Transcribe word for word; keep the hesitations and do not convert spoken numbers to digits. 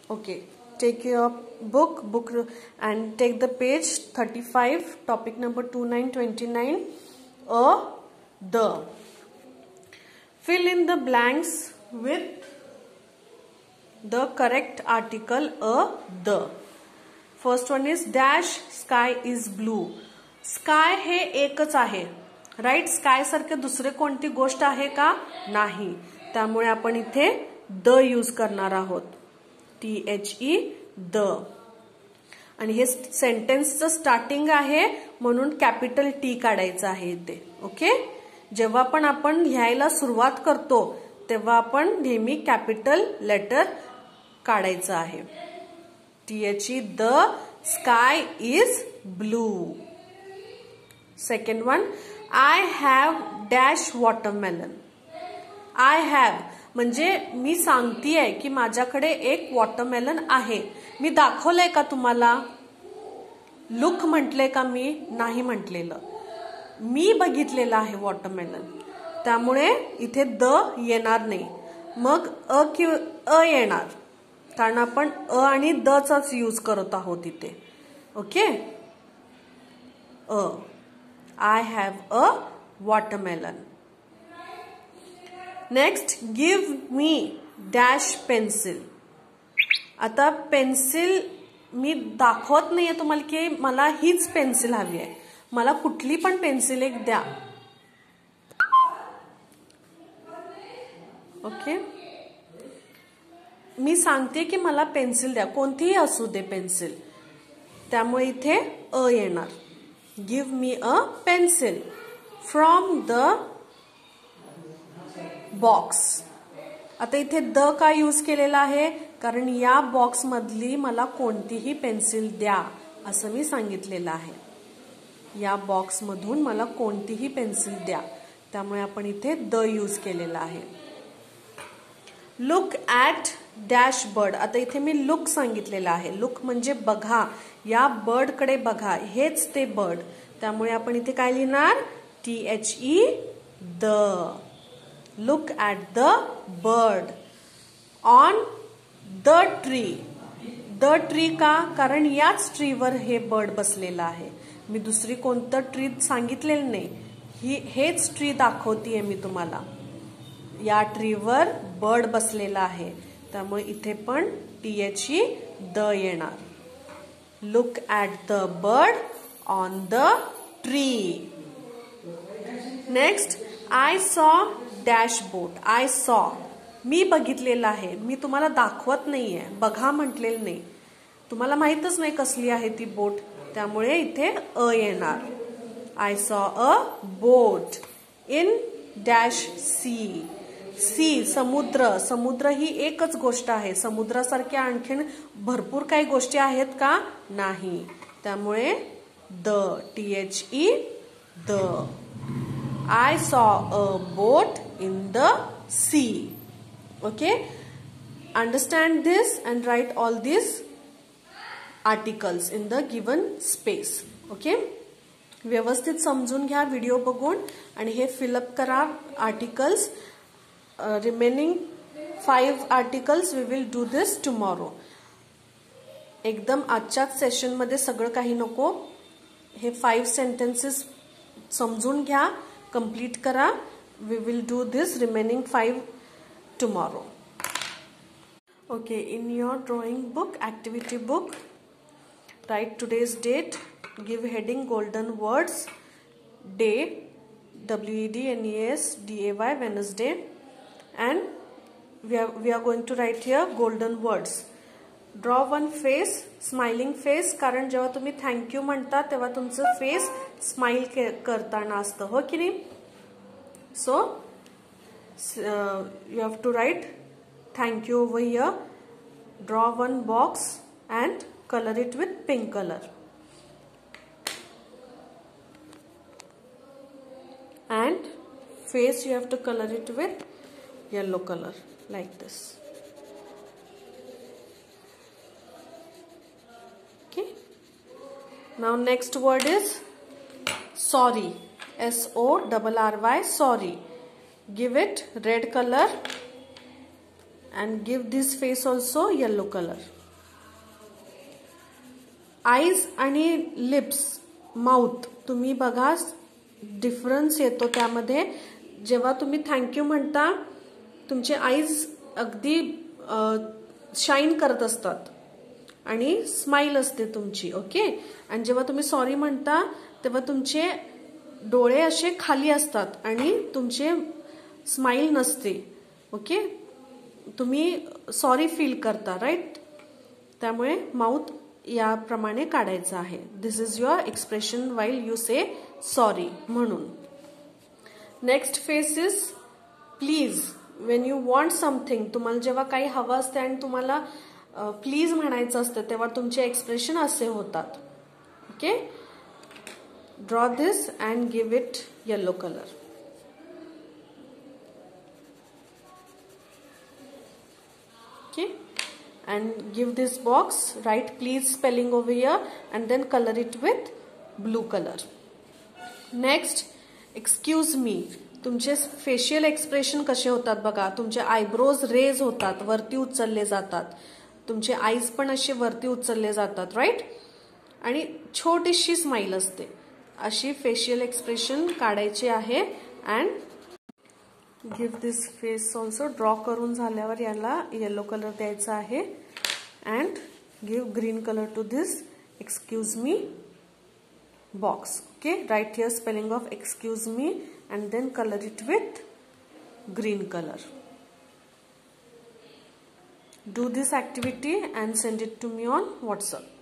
Okay, take your book, book and take the page thirty-five, topic number twenty-nine twenty-nine, a, the. Fill in the blanks with the correct article a, the. First one is dash sky is blue. Sky हे एकच आहे, right. Sky सारखे दुसरे कोणती गोष्ट आहे का? नाही. त्यामुळे आपण इथे द यूज करणार आहोत. T H E the. आणि हे सेंटेन्सचं स्टार्टिंग आहे म्हणून कॅपिटल टी काढायचं आहे इथे. ओके. जेव्हा पण आपण लिहायला सुरुवात करतो तेव्हा आपण नेहमी कॅपिटल लेटर काढायचं आहे. T H E the sky is blue. Second one, I have dash watermelon. I have म्हणजे मी सांगतेय की माझ्याकडे एक वॉटरमेलन आहे. मी दाखवलंय का तुम्हाला? लुक म्हटले का मी? नाही म्हटलेलं. मी बघितलेलं आहे वॉटरमेलन. त्यामुळे इथे द येणार नाही. मग अ कि अ येणार, कारण आपण अ आणि द चाच यूज करत आहोत इथे. Okay. A. I have a watermelon. Next, give me dash pencil. आता पेन्सिल मी दाखवत नाहीये तुम्हाला की मला हीच पेन्सिल हवी आहे. मला कुठली पण पेन्सिल एक द्या. ओके. मी सांगते की मला पेन्सिल द्या, कोणतीही असू दे पेन्सिल. त्यामुळे इथे अ येणार. Give me a pencil from the box. आता इथे द का यूज केलेला आहे? कारण या बॉक्स मधली मला कोणतीही पेन्सिल द्या असं मी सांगितलेलं आहे. या बॉक्स मधून मला कोणतीही पेन्सिल द्या. त्यामुळे आपण इथे द यूज केलेला आहे. Look at dash bird. आता इथे मी लुक सांगितलेला आहे. लुक म्हणजे बघा, या बर्ड कडे बघा, हेच ते बर्ड. त्यामुळे आपण इथे काय लिहिणार? T H E the. Look at the bird on the tree. The tree का? कारण याच ट्रीवर हे बर्ड बसलेलं आहे. मी दुसरी कोणतं ट्री सांगितलेलं नाही. ही हेच ट्री दाखवतीये मी तुम्हाला. या ट्रीवर बर्ड बसलेला आहे. त्यामुळे इथे पण टी एच ई द येणार. Look at the bird on the tree. Next, I saw dash boat. I saw मी बघितलेलं आहे. मी तुम्हाला दाखवत नाहीये, बघा म्हटलेलं नाही. तुम्हाला माहितच नाही कसली आहे ती बोट. त्यामुळे इथे अ येणार. I saw a boat in dash sea. Sea समुद्र. समुद्र ही एकच गोष्ट आहे. समुद्रासारख्या आणखीन भरपूर काही गोष्टी आहेत का? नाही. त्यामुळे the. T H E the. I saw a boat in the sea. Okay. Understand this and write all this articles in the given space. Okay. व्यवस्थित समजून घ्या व्हिडिओ बघून आणि हे फिलअप करा articles. Remaining five articles we will do this tomorrow. एकदम आजच्याच session मध्ये सगळं काही नको. हे फाईव्ह सेंटेन्सेस समजून घ्या, कंप्लीट करा. We will do this remaining five tomorrow. Okay. In your drawing book, activity book, write today's date, give heading golden words, day, W E D N E S D A Y, Wednesday, and we are, we are going to write here golden words. Draw one face, smiling face, कारण जेव्हा तुम्ही thank you म्हणता तेव्हा तुमचं face smile करताना असतं, हो की नाही? So you have to write thank you over here. Draw one box and color it with pink color. And face you have to color it with yellow color like this. Okay. Now next word is sorry. S O R R Y, sorry. Give it red color and give this face also yellow color. Eyes आणि lips, mouth, तुम्ही बघा difference येतो त्यामध्ये. जेव्हा तुम्ही thank you म्हणता तुमचे eyes अगदी शाईन करत असतात आणि स्माइल असते तुमची. ओके. आणि जेव्हा तुम्ही सॉरी म्हणता तेव्हा तुमचे डोळे असे खाली असतात आणि तुमचे स्माइल नसते. ओके. तुम्ही सॉरी फील करता, राईट. त्यामुळे माउथ याप्रमाणे काढायचं आहे. This is your expression while you say sorry म्हणून. Next face is please. When you want something, तुम्हाला जेव्हा काही हवं असते आणि तुम्हाला प्लीज म्हणायचं असतं तेव्हा तुमचे एक्सप्रेशन असे होतात. Okay. Draw this and give it yellow colour. Okay, and give this box, write please spelling over here and then color it with blue color. Next, excuse me. तुमचे फेशियल एक्सप्रेशन कसे होतात बघा. तुमचे eyebrows raise होतात, वरती उचलले जातात. तुमचे आईज पण असे वरती उचलले जातात, राईट. आणि छोटीशी स्माइल असते. अशी फेशियल एक्सप्रेशन काढायची आहे. And give this face also. Draw करून झाल्यावर याला येलो कलर द्यायचा आहे. And give green colour to this excuse me box. Okay. Write here spelling of excuse me and then colour it with green colour. Do this activity and send it to me on WhatsApp.